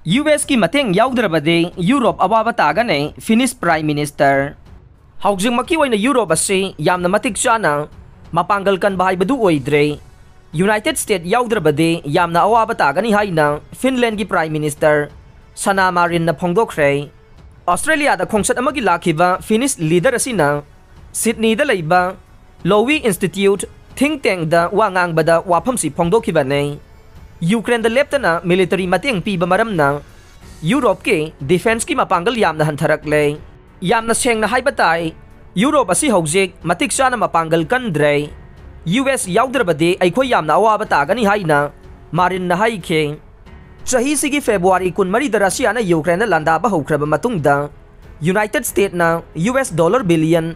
US की Mateng Yaodrabadi Europe Awaba Tagani Finnish Prime Minister Haujing maki oina Europe asi yamna matik chana mapanggal kan bahay badu oidre United States Yaodrabadi yamna Awaba Tagani haina Finland ki Prime Minister sana marin na phongdokre Australia da khongsat amagi lakhiba Finnish leader asina Sydney da leiba Lowy Institute think tank da wangang bada waphamsi phongdokhiba nei Ukraine da leptana military mateng piba maramna Europe ke defense ki mapanggal yamna hantharak le yamna sengna haibatai Europe asi hojik matik chana mapanggal kandre US Yaodrabadi aikhoi yamna awaba tagani haina marin na haikhe chahi sigi February 13 da Russia na Ukraine landa ba hokraba matungda United States na US dollar billion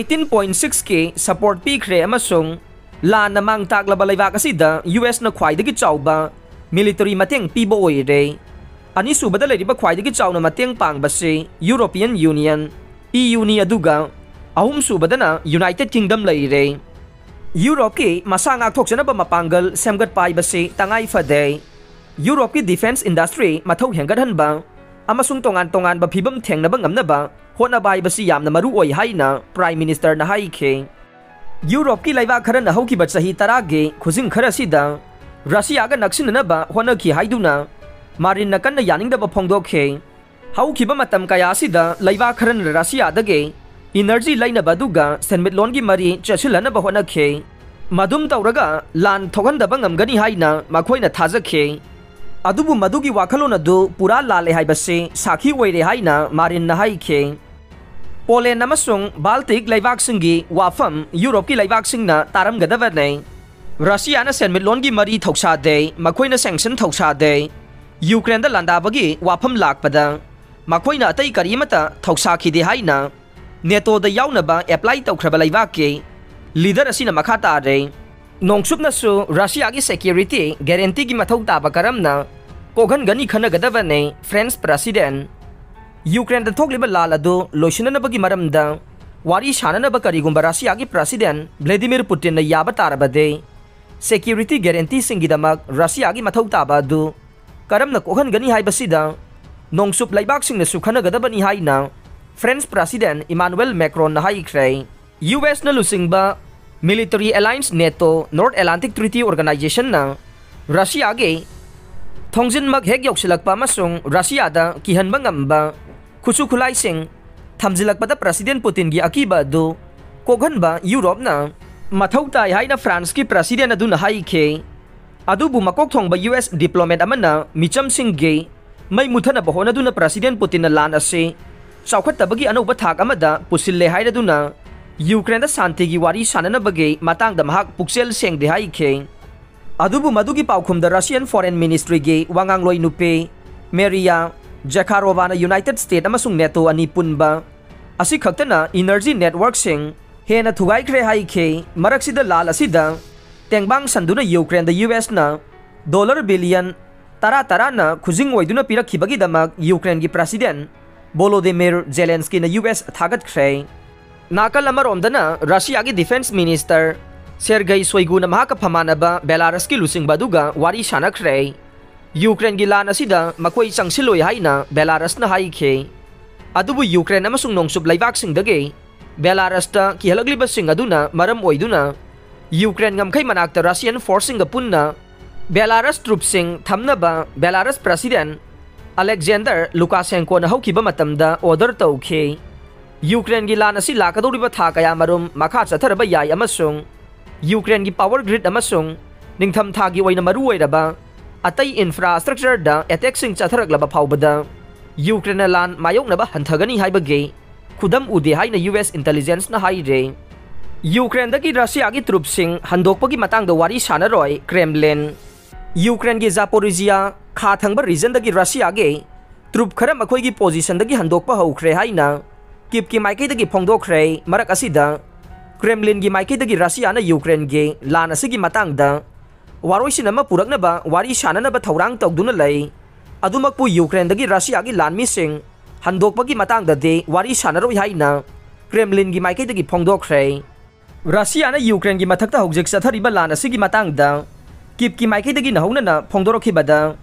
18.6 ke support pikre amasung la namang taglaba laibak asida US na khwaidagi chawba military mateng pibo oire ani subada leriba khwaidagi chawna mateng pangba se European Union EU ni aduga ahum subada na United Kingdom leire Europe ki masanga thokchana ba mapanggal semgat pai ba se tangai fade Europe ki defense industry mathau hengat hanba amasung tongan ba phibam thengna ba ngamna ba hona bai ba si yamna maru oi haina Prime Minister na haikhe Europe ki laiba khara na hauki ba sahi tarage khujing khara sida Russia ga naksin na ba hona ki haiduna marin na kan yaning da ba phongdokhe hauki ba matam kaya sida laiba khara na Russia dage energy laina baduga senmitlon gi mari chachilana ba hona khe madum tawraga lan thogan da ba ngamgani haina makhoina thajakhe adubu madugi wakhalona du pura lale haibase sakhi oire haina marin na haikhe Poland amasung Baltic laibaksinggi wafam Europe ki laibaksingna taramgadaba nei Russia na senmitlon gi mari thoksa de makhoina sanction thoksa de Ukraine da landabagi wafam lakpada makhoina atai karimata thoksa khide haina NATO da yauna ba apply tawkhraba laibake leader asina makhata re nongsupna su Russia gi security guarantee gi mathau ta ba karamna kogan gani khanagadaba nei French president Ukraine da thokliba laladu loishinana bagi maramda wari shanana ba karigumba Russia gi president Vladimir Putin na yaba tarabade security guarantee singi damak Russia gi mathau taba du karamna kohan gani haibasida nongsup laibak singna sukhana gadabani haina French president Emmanuel Macron na haikre US na lusingba military alliance NATO North Atlantic Treaty Organization na Russia gi thongjin mak hek yoksilakpa masung Russia da kihanba ngamba Kuchu khulai sing thamjilakpada President Putin gi akiba du kokhanba Europe na mathau tai haina France ki President adu na haikhe adubu makok thongba US diplomat amana micham sing ge mai muthana bahona du na President Putin na lan ase chawkhatabagi anoba thak amada pusille haida du na Ukraine da santi gi wari sanana bage matang da mahak puksel seng de haikhe adubu madugi paukhum da Russian Foreign Ministry ge wangang loi nupe Maria Zakharova na United States amasung NATO ani punba asi khaktana energy network sing hena thugai khre haikhe maraksida lal asida tengbang sanduna Ukraine da US na dollar billion tara na khujing oiduna pirakhibagi damak Ukraine gi president Volodymyr Zelensky na US thagat khre nakal amaromdana Russia gi defense minister Sergei Shoigu na mahaka phamanaba Belarus ki lusing baduga wari shana khre Ukraine gi lan asida makoi changsiloi haina Belarus na haikhe adubu Ukraine amasung nongsub laibak sing dage Belarus ta kihalagliba sing aduna maram oiduna Ukraine ngamkhai manakta Russian forcing ga punna Belarus troops sing thamnaba Belarus president Alexander Lukashenko na haukiba matamda order tawkhe Ukraine gi lan asi lakadoriba tha kaya marum makha chatharaba yai amasung Ukraine gi power grid amasung ningtham thagi oina maru oiraba atai infrastructure da attack sing chatharaglaba phawbada Ukraine lan mayoknaba hanthagani haibage khudam ude haina US intelligence na haire Ukraine da ki Russia gi troops sing handokpagi matang da wari sanaroi Kremlin Ukraine gi Zaporizhia kha thangba region da gi Russia ge troop khara makhoi gi position da gi handokpa haukhre haina kip ki maikai da gi phongdokhre marak asida Kremlin gi maikai da gi Russia na Ukraine ge lan asigi matang da waroi sinama purakna ba wari shanana ba thorang tawduna lei adumakpu Ukraine dagi Russia gi lanmi sing handokpagi matang da de wari shanaroi haina Kremlin gi maikai dagi phongdokhre Russia na Ukraine gi mathakta hojek sathariba lan asigi matang da kip ki maikai dagi nahona na phongdorokhi bada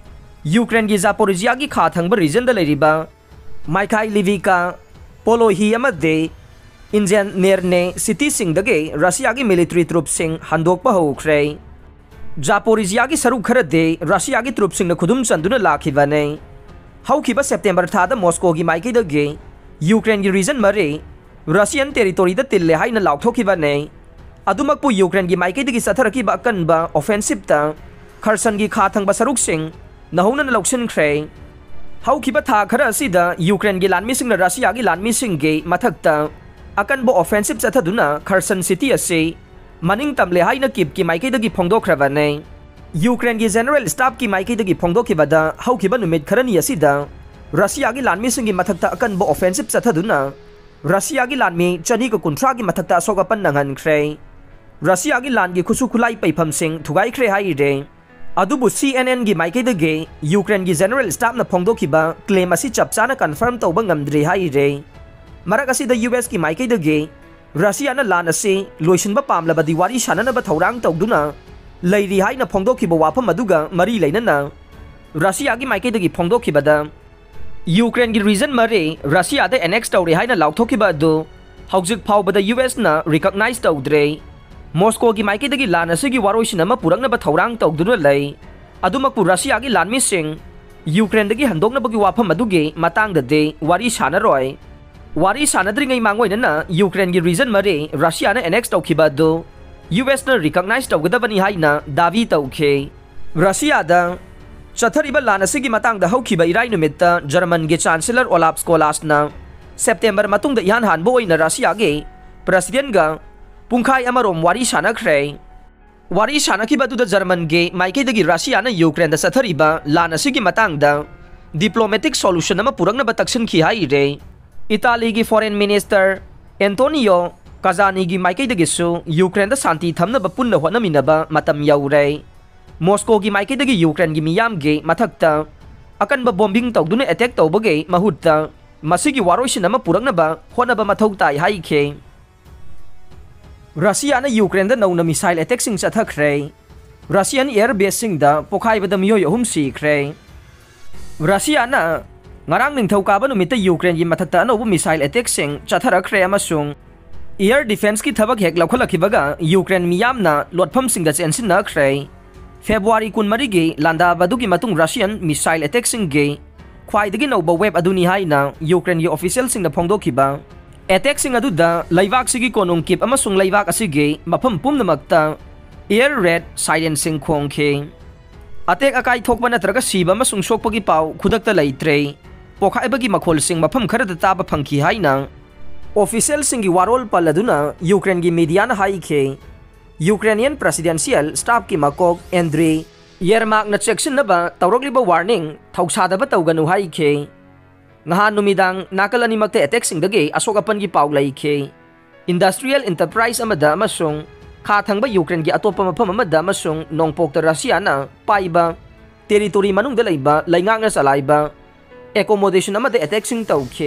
Ukraine की Zaporizhzhia की खा थंग region लेरिबा माइखाई लिविका पोलोही अमदे इंडियन नेरने सिटी सिंगदगे रशिया की मिलिट्री ट्रूप सिंग हंदोकपा होख्रे जापोरिजिया की सरुक खरदे रशिया की ट्रूप सिंग खुदुम चंदुना लाखिबने हौखिबा सेप्टेम्बर थादा मॉस्को की माइकैदगे यूक्रेन की रीजन मरे रशियन टेरिटोरी दा तिल्ले हाइना लाउथोखिबने अदुमकपु यूक्रेन की माइकैदगी सथरकिबा अकनबा ऑफेंसिव ता खरसन की खा थंगबा सरुक सिंग नहुना लौसिनख्रे हौखिबा था खरा असिदा यूक्रेन की लानमी सिंग रशिया की लानमी सिंग के मथकता अकनबा ऑफेंसिव चथदुना खरसन सिटी असे मनिंग तमले हाइना किप की माइकैदगी फोंगदोख्रबने यूक्रेन की जनरल स्टाफ की माइकैदगी फोंगदोखिबदा हौखिबा नुमित खरनी असिदा रशिया की लानमी सिंग की मथकता अकनबा ऑफेंसिव चथदुना रशिया की लानमी चनी को कुंट्रा की मथकता सोगपन नंगनख्रे रशिया की लान की खुसु खुलाई पैफम सिंग थुगाइख्रे हाइरे अदुबु CNN की माइकैदगे यूक्रेन की जनरल स्टाफ न फोंगदोखिबा क्लेम असी चपचाना कन्फर्म तौबा ngamdre हाइरे मरक असिदा US की माइकैदगे रशिया न लान असे लोइसिनबा पामलबदी वारी साननबा थौरांग तौदुना लैरी हाइना फोंगदोखिबा वाफम अदुगा मरी लैनना रशिया की माइकैदगी फोंगदोखिबदा यूक्रेन की रीजन मरे रशिया दे एनेक्स तौरे हाइना लाउथोखिबा अदु हौजिक फाउबदा US न रिकॉग्नाइज तौद्रे मॉस्को की माइकैदगी लान असिगी वारोइसिनमा पुरंगनबा थौरांग तौदुना लै अदुमकपु रशिया की लानमी सिंग यूक्रेन दगी हंदोकनबगी वाफम अदुगे मतांगदे वारी सानरोय वारी सानद्रिंगै मांगोइनना यूक्रेन की रीजन मरे रशिया न एनेक्स तौखिबा अदु US न रिकॉग्नाइज तौगदबनी हाइना दावी तौखे रशिया दा चथरिबा लान असिगी मतांगदा हौखिबा इराइ नुमित्ता जर्मन के चांसलर ओलाफ स्कोलासना सेप्टेम्बर मतुंगदा इहान हानबो ओइना रशिया के प्रेसिडेंट गा पुंखाई अमरोम वारी सानख्रे वारी सानखिबदुदा जर्मन के माइकैदगी रशिया न यूक्रेन दा चथरिबा लान असिगी मतांगदा डिप्लोमेटिक सॉल्यूशन अमा पुरंगनबा तक्सिनखि हाइरे इटाली की फॉरेन मिनिस्टर एंटोनियो काजानी की माइकैदगिसु यूक्रेन दा शांति थमनबा पुन्ना होनमिनबा मतम यौरे मॉस्को की माइकैदगी यूक्रेन की मियाम के मथकता अकनबा बॉम्बिंग तौदुना अटैक तौबगे महुत्ता मसिगी वारोइसिन अमा पुरंगनबा होनबा मथौ ताइ हाइखे रशिया न यूक्रेन दा नौना मिसाइल अटैक सिंग चथख्रे रशियन एयर बेस सिंग दा पोखाइबदा मियोय अहुम सिख्रे रशिया न ngarang ningthaukaaba numitta यूक्रेन की मथकता अनौबा मिसाइल अटैक सिंग चथरख्रे अमसुंग एयर डिफेंस की थबक हेक लौखलखिबगा यूक्रेन मियामना लोटफम सिंग दा चेंसिनख्रे फेब्रुआरी 14 की लांदाबदुगी मतुंग रशियन मिसाइल अटैक सिंग गे ख्वाइदगी नौबा वेब अदुनी हाइना यूक्रेन की ऑफिशियल सिंग दा फोंगदोखिबा अटैक सिंग अदुदा लैवाक सिगी कोनुंग किप अमसुंग लैवाक असिगे मफम पुमनमक्ता एयर रेड साइरेन सिंग खोंखे अटैक अकाई थोकबा नत्रगा सीबा अमसुंग सोकपगी पाव खुदक्ता लैत्रे पोखाइबगी मखोल सिंग मफम खरदा ताबा फंखी हाइना ऑफिशियल सिंग की वारोल पल्लदुना यूक्रेन की मीडिया न हाइखे यूक्रेनियन प्रेसिडेंशियल स्टाफ की मकोक एंड्रे येरमाक न चेक्सिनबा तौरकलिबा वार्निंग थौसादबा तौगनु हाइखे nghan numidang nakal animakte attack singdage asokappan gi paw laiखे इंडस्ट्रियल इंटरप्राइज अमदा अमसुंग खा थंगबा यूक्रेन की अतोपा मफम अमदा अमसुंग नोंगपोक्ता रशिया ना पाइबा टेरिटोरी मनुंगदा लैबा लैंगांगना चलाइबा एकोमोडेशन अमदा अटैक सिंग तौखे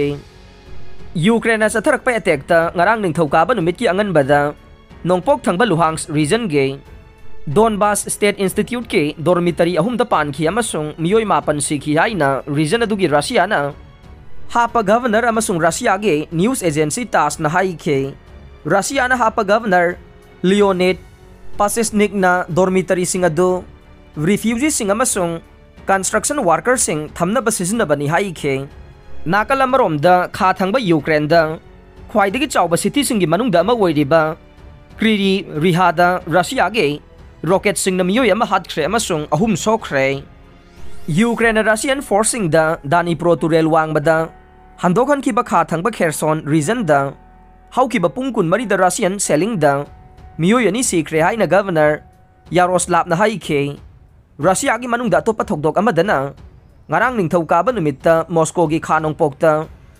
यूक्रेन ना चथरकपा अटैक ता ngarang ningthaukaaba numit की अंगनबदा नोंगपोक थंगबा लुहांग्स रीजन गे डोनबास स्टेट इंस्टीट्यूट के डोरमिटरी अहुम दा पानखी अमसुंग मियोय मापन सिखी हाइना रीजन अदुगी रशिया ना हापा गवर्नर अमसुंग रशिया के न्यूज एजेंसी टास न हाइखे रशिया न हापा गवर्नर लियोनेड पासेस्निक न डोरमिटरी सिंग अदु रिफ्यूजी सिंग अमसुंग कंस्ट्रक्शन वर्कर सिंग थमनबा सिजनबनी हाइखे नाकल अमरोम दा खा थंगबा यूक्रेन दा ख्वाइदगी चावबा सिटी सिंग की मनुंग दा अमा ओइरिबा क्रीरी रिहादा रशिया के रॉकेट सिंग न मियोय अमा हादख्रे अमसुंग अहुम सोख्रे यूक्रेन रशियन फोर्सिंग दा दानिप्रो तुरेल वांगबदा हंदोखन की खा थंगबा खेरसोन रीजन दा हौकिबा पुंग कुनमरी दा रशियन सेलिंग दा मियोयनी सीख्रे हाइना गवर्नर यारोस्लाव न हाइखे रशिया की मनुंग दा अतोपा थोकदोक अमदना ngarang ningthaukaaba numitta मॉस्को की खा नोंगपोक्ता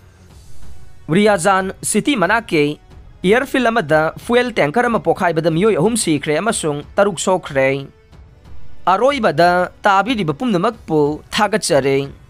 रियाजान सिटी मनाके एयरफील्ड अमदा फ्यूल टैंकर अमा पोखाइबदा मियोय अहुम सीख्रे अमसुंग तरुक सोख्रे अरोइबदा ताबिरिबा पुमनमकपु थागतचरे।